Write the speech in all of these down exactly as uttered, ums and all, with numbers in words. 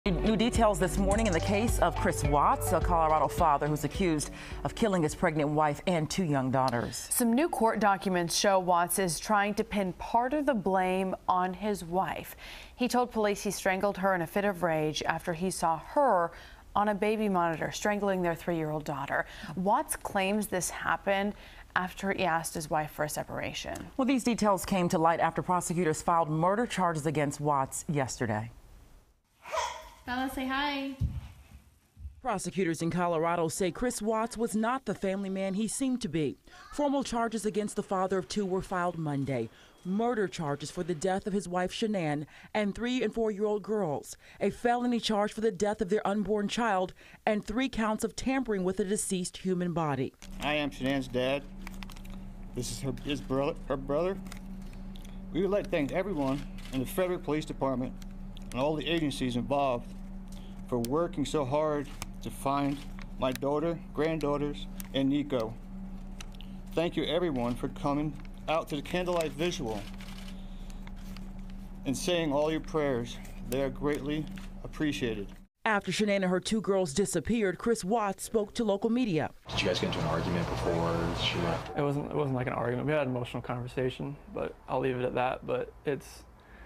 New details this morning in the case of Chris Watts, a Colorado father who's accused of killing his pregnant wife and two young daughters. Some new court documents show Watts is trying to pin part of the blame on his wife. He told police he strangled her in a fit of rage after he saw her on a baby monitor strangling their three-year-old daughter. Watts claims this happened after he asked his wife for a separation. Well, these details came to light after prosecutors filed murder charges against Watts yesterday. Bella, say hi. Prosecutors in Colorado say Chris Watts was not the family man he seemed to be. Formal charges against the father of two were filed Monday. Murder charges for the death of his wife Shanann and three and four-year-old girls. A felony charge for the death of their unborn child and three counts of tampering with a deceased human body. I am Shanann's dad. This is her, his brother, her brother. We would like to thank everyone in the Federal Police Department and all the agencies involved for working so hard to find my daughter, granddaughters, and Nico. Thank you everyone for coming out to the candlelight visual and saying all your prayers. They are greatly appreciated. After Shanann and her two girls disappeared, Chris Watts spoke to local media. Did you guys get into an argument before she left? It wasn't, it wasn't like an argument. We had an emotional conversation, but I'll leave it at that. But it's,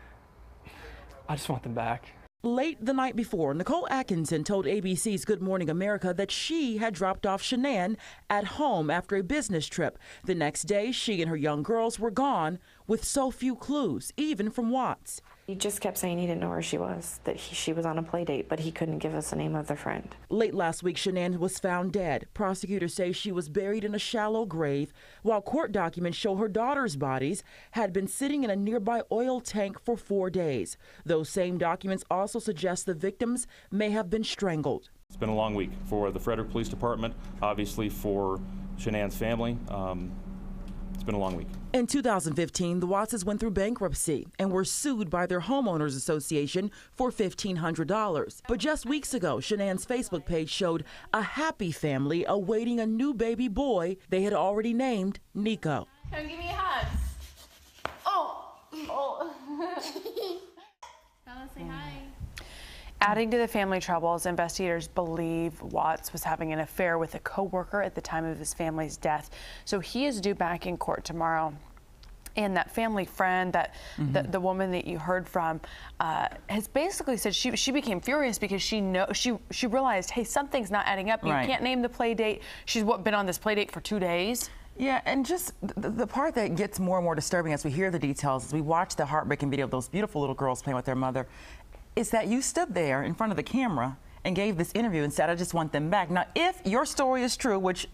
I just want them back. Late the night before, Nicole Atkinson told A B C's Good Morning America that she had dropped off Shanann at home after a business trip. The next day, she and her young girls were gone with so few clues, even from Watts. He just kept saying he didn't know where she was, that he, she was on a play date, but he couldn't give us the name of the friend. Late last week, Shanann was found dead. Prosecutors say she was buried in a shallow grave, while court documents show her daughter's bodies had been sitting in a nearby oil tank for four days. Those same documents also suggest the victims may have been strangled. It's been a long week for the Frederick Police Department, obviously for Shanann's family. Um, It's been a long week. In two thousand fifteen, the Wattses went through bankruptcy and were sued by their homeowners association for fifteen hundred dollars. But just weeks ago, Shanann's Facebook page showed a happy family awaiting a new baby boy they had already named Nico. Come give me a hug. Oh. Oh. Bella, say hi. Adding to the family troubles, investigators believe Watts was having an affair with a co-worker at the time of his family's death. So he is due back in court tomorrow. And that family friend, that mm-hmm. the, the woman that you heard from, uh, has basically said she she became furious because she know she she realized, hey, something's not adding up. You right. can't name the play date. She's what been on this play date for two days. Yeah, and just the, the part that gets more and more disturbing as we hear the details, as we watch the heartbreaking video of those beautiful little girls playing with their mother, is that you stood there in front of the camera and gave this interview and said, I just want them back. Now, if your story is true, which,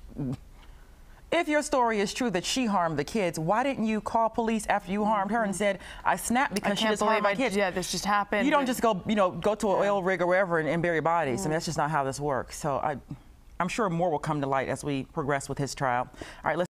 if your story is true that she harmed the kids, why didn't you call police after you harmed her and said, I snapped because she just harmed my kids? Yeah, this just happened. You don't just go, you know, go to an yeah. oil rig or wherever and, and bury bodies. Mm. I mean, that's just not how this works. So I, I'm sure more will come to light as we progress with his trial. All right, let's